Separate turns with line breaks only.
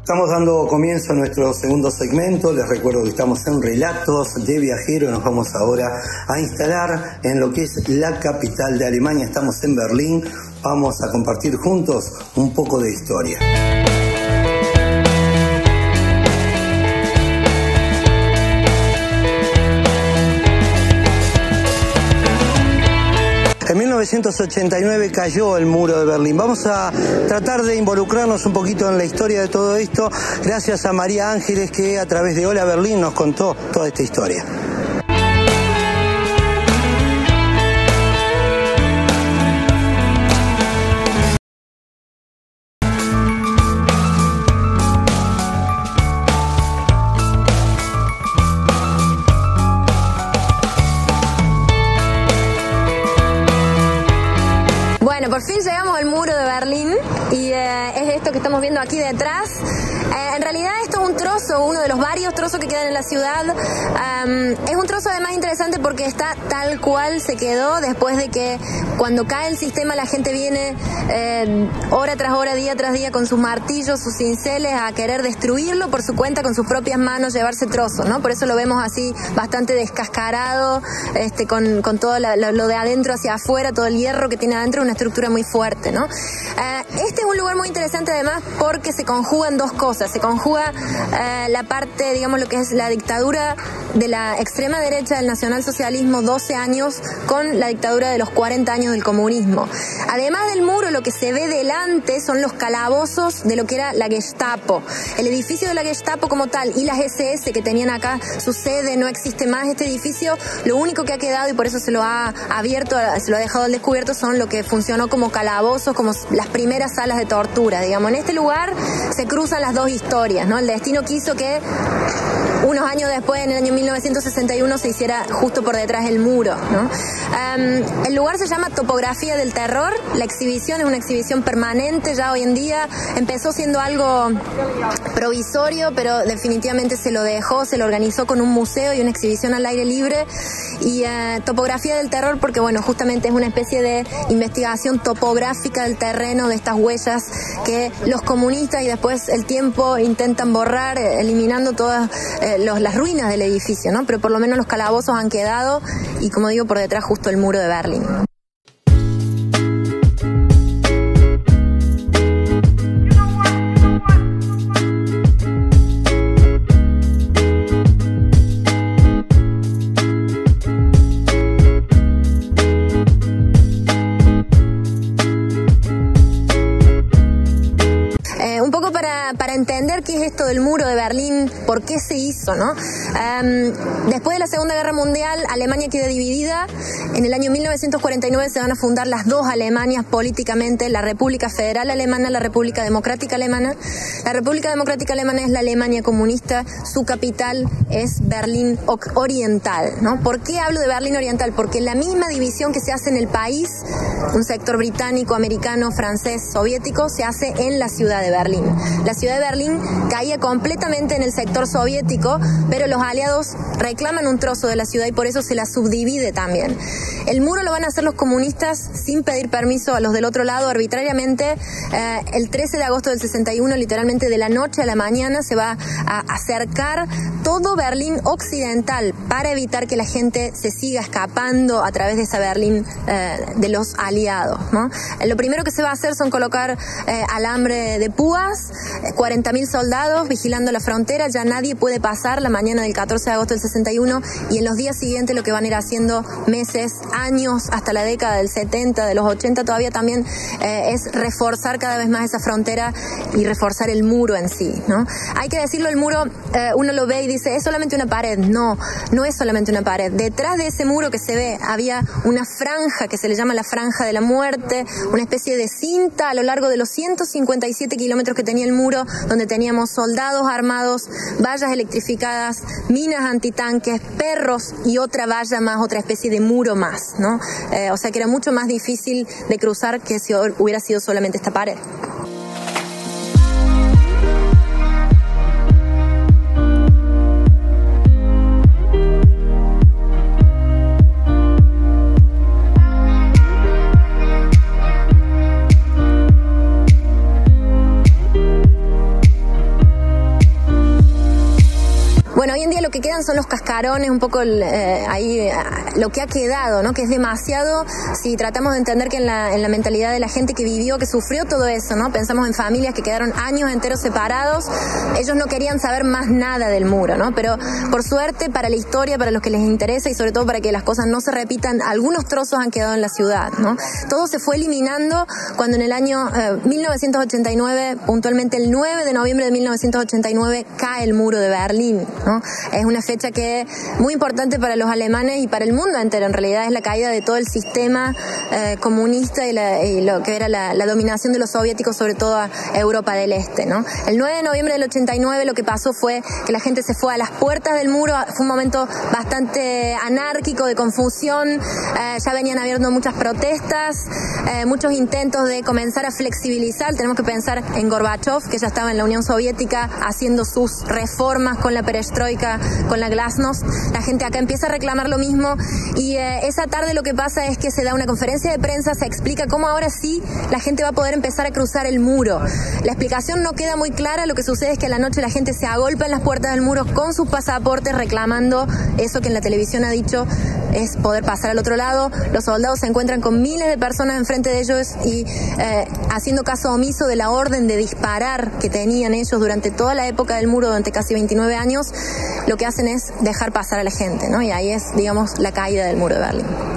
Estamos dando comienzo a nuestro segundo segmento. Les recuerdo que estamos en Relatos de Viajero. Nos vamos ahora a instalar en lo que es la capital de Alemania. Estamos en Berlín. Vamos a compartir juntos un poco de historia. En 1989 cayó el muro de Berlín. Vamos a tratar de involucrarnos un poquito en la historia de todo esto, gracias a María Ángeles, que a través de Hola Berlín nos contó toda esta historia.
Bueno, por fin llegamos al muro de Berlín y es esto que estamos viendo aquí detrás. En realidad esto es un trozo, uno de los varios trozos que quedan en la ciudad. Es un trozo además interesante porque está tal cual se quedó después de que cuando cae el sistema la gente viene hora tras hora, día tras día con sus martillos, sus cinceles a querer destruirlo por su cuenta, con sus propias manos, llevarse trozos, ¿no? Por eso lo vemos así bastante descascarado, con todo lo de adentro hacia afuera, todo el hierro que tiene adentro, una estructura muy fuerte, ¿no? Este es un lugar muy interesante además porque se conjugan dos cosas. Se conjuga la parte, digamos, lo que es la dictadura de la extrema derecha del nacionalsocialismo, 12 años, con la dictadura de los 40 años del comunismo. Además del muro, lo que se ve delante son los calabozos de lo que era la Gestapo. El edificio de la Gestapo como tal y las SS que tenían acá su sede, no existe más. Este edificio, lo único que ha quedado, y por eso se lo ha abierto, se lo ha dejado al descubierto, son lo que funcionó como calabozos, como las primeras salas de tortura, digamos. En este lugar se cruzan las dos historias, ¿no? El destino quiso que unos años después, en el año 1961, se hiciera justo por detrás el muro, ¿no? El lugar se llama Topografía del Terror. La exhibición es una exhibición permanente ya hoy en día. Empezó siendo algo provisorio, pero definitivamente se lo dejó, se lo organizó con un museo y una exhibición al aire libre. Y Topografía del Terror porque, bueno, justamente es una especie de investigación topográfica del terreno, de estas huellas que los comunistas y después el tiempo intentan borrar, eliminando todas las ruinas del edificio, ¿no? Pero por lo menos los calabozos han quedado y, como digo, por detrás justo el muro de Berlín. Para entender qué es esto del muro de Berlín, por qué se hizo, ¿no? Después de la Segunda Guerra Mundial, Alemania queda dividida. En el año 1949 se van a fundar las dos Alemanias políticamente, la República Federal Alemana, la República Democrática Alemana. La República Democrática Alemana es la Alemania comunista, su capital es Berlín Oriental, ¿no? ¿Por qué hablo de Berlín Oriental? Porque la misma división que se hace en el país, un sector británico, americano, francés, soviético, se hace en la ciudad de Berlín. La ciudad de Berlín caía completamente en el sector soviético, pero los aliados reclaman un trozo de la ciudad y por eso se la subdivide también. El muro lo van a hacer los comunistas sin pedir permiso a los del otro lado, arbitrariamente. El 13 de agosto del 61, literalmente de la noche a la mañana, se va a acercar todo Berlín occidental para evitar que la gente se siga escapando a través de esa Berlín de los aliados, ¿no? Lo primero que se va a hacer son colocar alambre de púas, 40.000 soldados vigilando la frontera. Ya nadie puede pasar la mañana del 14 de agosto del 61 y en los días siguientes lo que van a ir haciendo meses, años, hasta la década del 70, de los 80 todavía también, es reforzar cada vez más esa frontera y reforzar el muro en sí, ¿no? Hay que decirlo, el muro uno lo ve y dice, es solamente una pared. No, no es solamente una pared. Detrás de ese muro que se ve había una franja que se le llama la franja de la muerte, una especie de cinta a lo largo de los 157 kilómetros que tenía el muro, donde teníamos soldados armados, vallas electrificadas, minas antitanques, perros y otra valla más, otra especie de muro más, ¿no? O sea que era mucho más difícil de cruzar que si hubiera sido solamente esta pared. en día lo que quedan son los cascarones, un poco ahí lo que ha quedado, ¿no? Que es demasiado si tratamos de entender que en la mentalidad de la gente que vivió, que sufrió todo eso, ¿no? Pensamos en familias que quedaron años enteros separados, ellos no querían saber más nada del muro, ¿no? Pero por suerte, para la historia, para los que les interesa y sobre todo para que las cosas no se repitan, algunos trozos han quedado en la ciudad, ¿no? Todo se fue eliminando cuando en el año 1989, puntualmente el 9 de noviembre de 1989, cae el muro de Berlín, ¿no? Es una fecha que es muy importante para los alemanes y para el mundo entero. En realidad es la caída de todo el sistema comunista y lo que era la dominación de los soviéticos sobre toda Europa del Este, ¿no? El 9 de noviembre del 89 lo que pasó fue que la gente se fue a las puertas del muro. Fue un momento bastante anárquico, de confusión. Ya venían habiendo muchas protestas, muchos intentos de comenzar a flexibilizar. Tenemos que pensar en Gorbachev, que ya estaba en la Unión Soviética haciendo sus reformas con la perestroika, con la glasnost. La gente acá empieza a reclamar lo mismo y esa tarde lo que pasa es que se da una conferencia de prensa, se explica cómo ahora sí la gente va a poder empezar a cruzar el muro. La explicación no queda muy clara. Lo que sucede es que a la noche la gente se agolpa en las puertas del muro con sus pasaportes reclamando eso que en la televisión ha dicho es poder pasar al otro lado. Los soldados se encuentran con miles de personas enfrente de ellos y haciendo caso omiso de la orden de disparar que tenían ellos durante toda la época del muro, durante casi 29 años, lo que hacen es dejar pasar a la gente, ¿no? Y ahí es, digamos, la caída del muro de Berlín.